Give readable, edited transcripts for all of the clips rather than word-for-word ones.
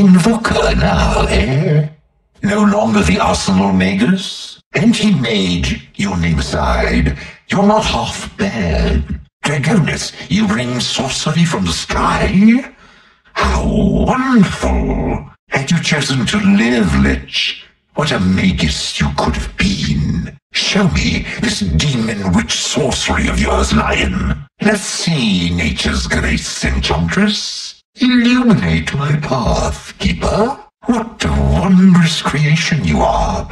Invoker now, eh? No longer the Arsenal Magus? Anti-Mage, your name aside, you're not half bad. Dragoness, you bring sorcery from the sky? How wonderful! Had you chosen to live, Lich, what a magus you could have been. Show me this demon-witch sorcery of yours, Lion. Let's see nature's grace enchantress. Illuminate my path, Keeper. What a wondrous creation you are.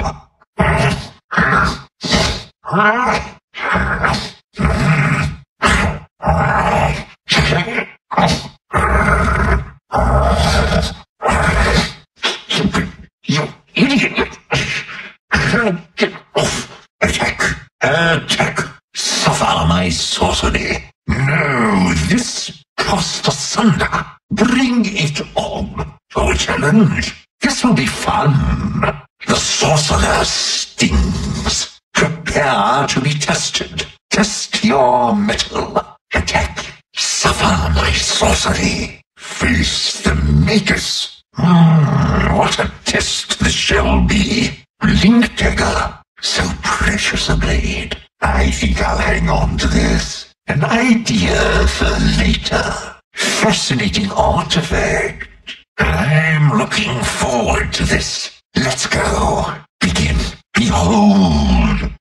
You idiot! Get off! Attack! Attack! Suffer my sorcery! No, this cast asunder! Bring it on! For a challenge! This will be fun! The sorcerer stings! Prepare to be tested! Test your mettle! Attack! Suffer my sorcery! Face the Magus! What a test this shall be! Link Dagger, so precious a blade. I think I'll hang on to this. An idea for later. Fascinating artifact. I'm looking forward to this. Let's go. Begin. Behold.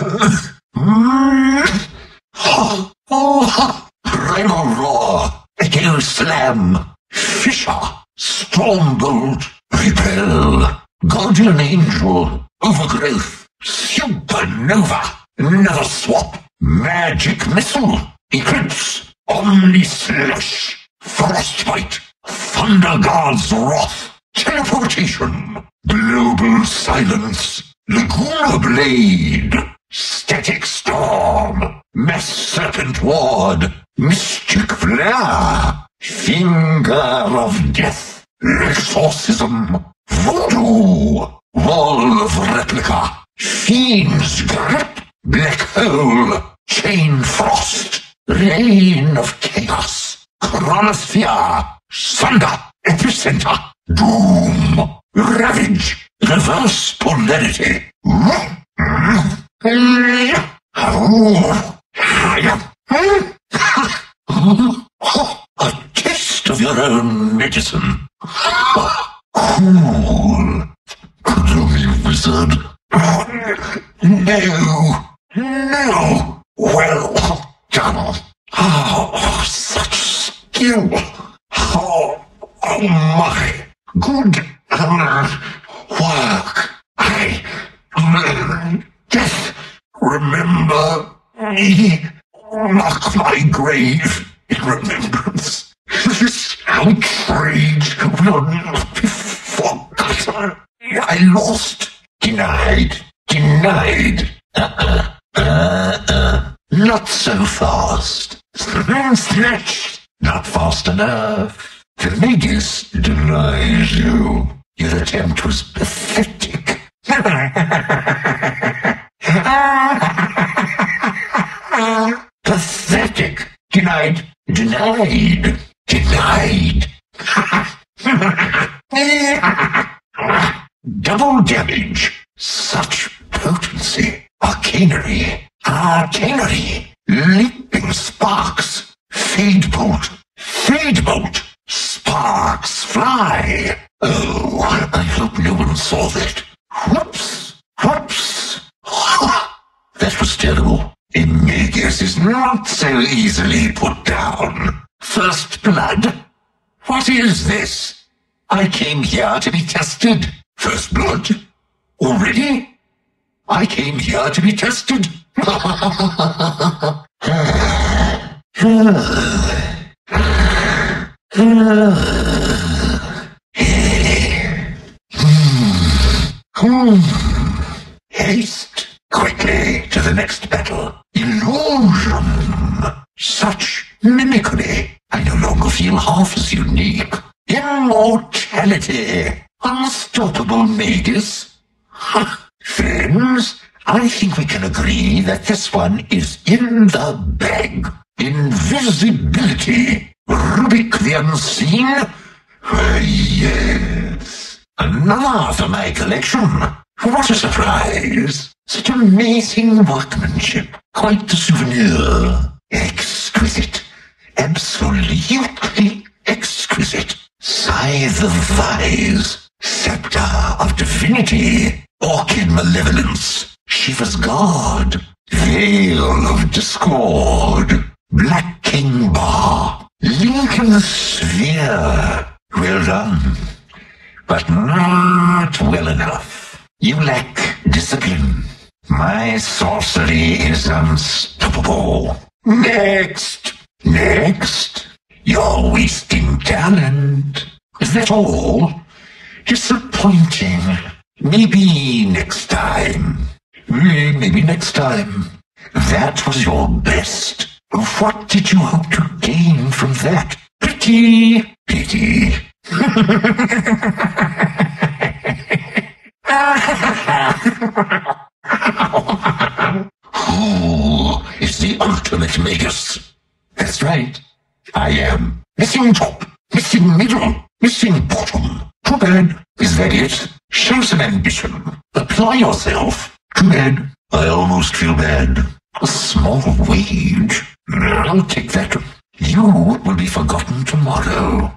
Primal Roar. Echo Slam. Fissure. Stormbolt. Repel. Guardian Angel. Overgrowth. Supernova. Never Swap. Magic Missile. Eclipse. Omni Slash. Frostbite. Thunder God's Wrath. Teleportation. Global Silence. Laguna Blade. Static Storm. Mass Serpent Ward. Mystic Flare. Finger of Death. Exorcism. Voodoo. Wall of Replica. Fiend's Grip. Black Hole. Chain Frost. Reign of Chaos. Chronosphere. Sunder. Epicenter. Doom. Ravage. Reverse Polarity. A taste of your own medicine. Cool. Gloomy wizard. No. No. Well done. Oh, such skill. Oh my. Good work. Death, remember me. Mark my grave in remembrance. This outrage will not be forgotten. I lost. Denied. Denied. Not so fast. Snatched. Not fast enough. The Magus denies you. Your attempt was pathetic. Pathetic. Denied. Denied. Denied. Double damage. Such potency. Arcanery. Arcanery. Leaping sparks. Fade bolt. Fade bolt. Sparks fly. Oh, I hope no one saw that. Whoops. Whoops. That was terrible. A Magus is not so easily put down. First blood? What is this? I came here to be tested. First blood? Already? I came here to be tested. Haste quickly to the next battle. Illusion. Such mimicry. I no longer feel half as unique. Immortality. Unstoppable Magus. Friends, I think we can agree that this one is in the bag. Invisibility. Rubik the Unseen. Yeah. another for my collection. What a surprise. Such amazing workmanship. Quite the souvenir. Exquisite. Absolutely exquisite. Scythe of Vise. Scepter of Divinity. Orchid Malevolence. Shiva's Guard. Veil of Discord. Black King Bar. Lincoln's Sphere. Well done. But not well enough. You lack discipline. My sorcery is unstoppable. Next. You're wasting talent. Is that all? Disappointing. Maybe next time. That was your best. What did you hope to gain from that? Pity. Who is the ultimate magus? That's right. I am. Missing top, missing middle, missing bottom. Too bad. Is that it? Show some ambition. Apply yourself. Too bad. I almost feel bad. A small wage. I'll take that. You will be forgotten tomorrow.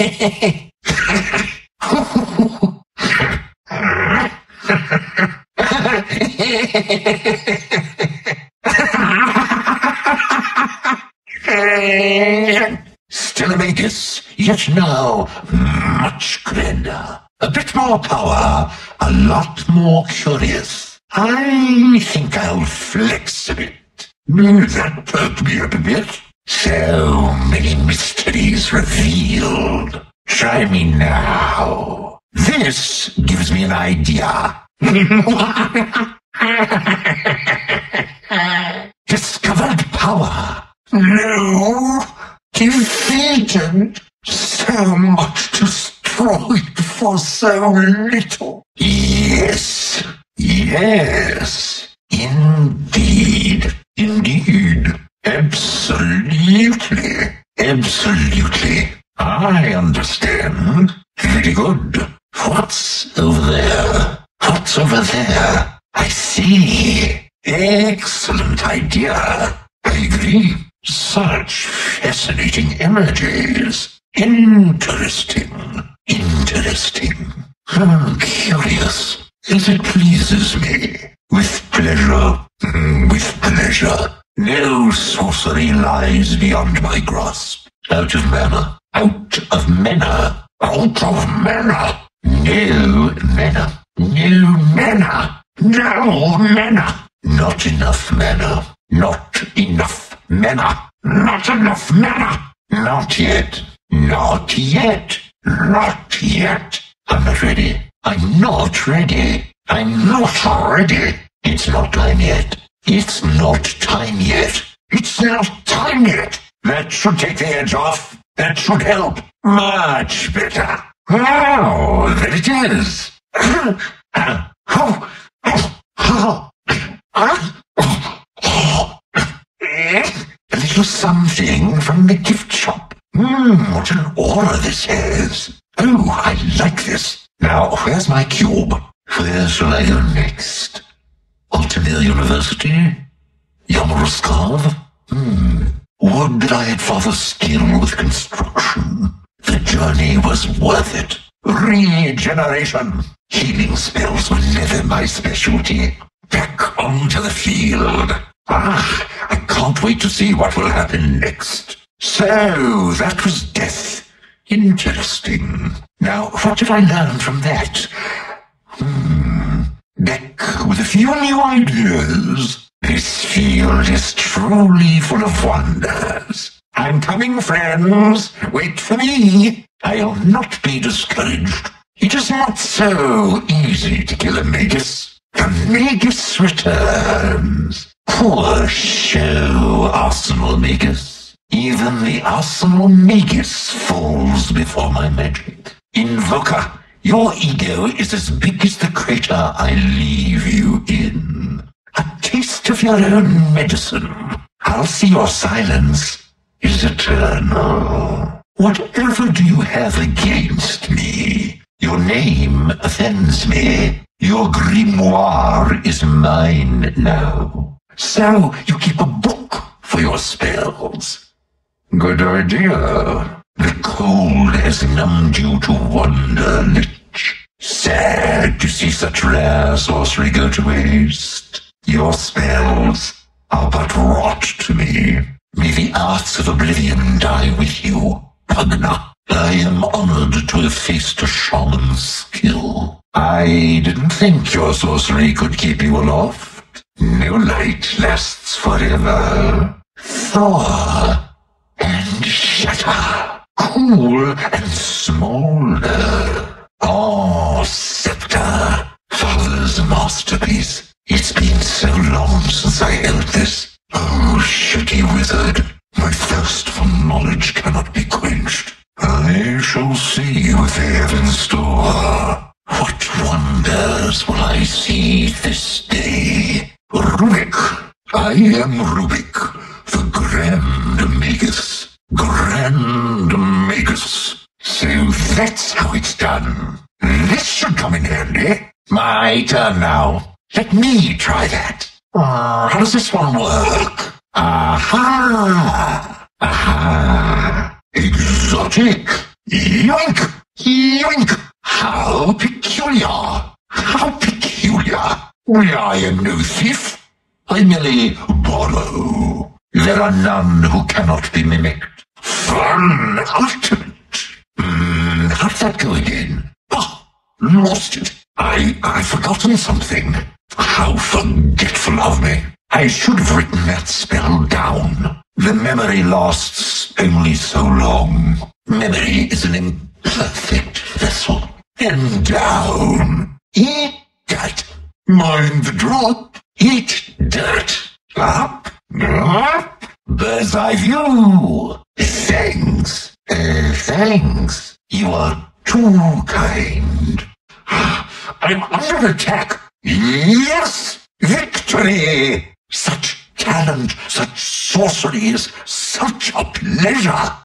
Still a magus, yet now much grander. A bit more power, a lot more curious. I think I'll flex a bit. That perked me up a bit. So many mysteries revealed. Try me now. This gives me an idea. Discovered power. No. Defeated. So much destroyed for so little. Yes. Indeed. Absolutely. I understand. Very good. What's over there? I see. Excellent idea. I agree. Such fascinating images. Interesting. Curious. As it pleases me. With pleasure. No sorcery lies beyond my grasp. Out of mana. No mana. Not enough mana. Not yet. I'm not ready. It's not time yet. That should take the edge off. That should help. Much better. Oh, there it is. A little something from the gift shop. What an aura this has. Oh, I like this. Now, where's my cube? Where shall I go next? Altamir University? Yamaruskarv? Would that I had father skill with construction. The journey was worth it. Regeneration. Healing spells were never my specialty. Back onto the field. I can't wait to see what will happen next. So, that was death. Interesting. Now, what did I learn from that? Back with a few new ideas. This field is truly full of wonders. I'm coming, friends. Wait for me. I'll not be discouraged. It is not so easy to kill a magus. The magus returns. Poor show, Arsenal Magus. Even the Arsenal Magus falls before my magic. Invoker, your ego is as big as the crater I leave you in. A taste of your own medicine. I'll see your silence is eternal. Whatever do you have against me? You're name offends me. Your grimoire is mine now. So you keep a book for your spells. Good idea. The cold has numbed you to wonder, Lich. Sad to see such rare sorcery go to waste. Your spells are but rot to me. May the arts of oblivion die with you, Pugna. I am honored to have faced a shaman's skill. I didn't think your sorcery could keep you aloft. No light lasts forever. Thaw and shatter. Cool and smolder. Oh, Scepter, Father's masterpiece. It's been so long since I held this. Oh, shitty wizard, my thirst for knowledge cannot be quenched. I shall see what they have in store. What wonders will I see this day? Rubik! I am Rubik, the Grand Magus. Grand Magus. So that's how it's done. This should come in handy. My turn now. Let me try that. How does this one work? Aha! Aha! Exotic! Yoink! Yoink! How peculiar! How peculiar! I am no thief. I merely borrow. There are none who cannot be mimicked. Fun! Ultimate! How'd that go again? Oh, lost it. I've forgotten something. How forgetful of me. I should have written that spell down. The memory lasts only so long. Memory is an imperfect vessel. And down. Eat dirt. Mind the drop. Eat dirt. Up. Up. Bird's eye view. Thanks. Thanks. You are too kind. I'm under attack. Yes! Victory! Such talent, such sorcery is such a pleasure.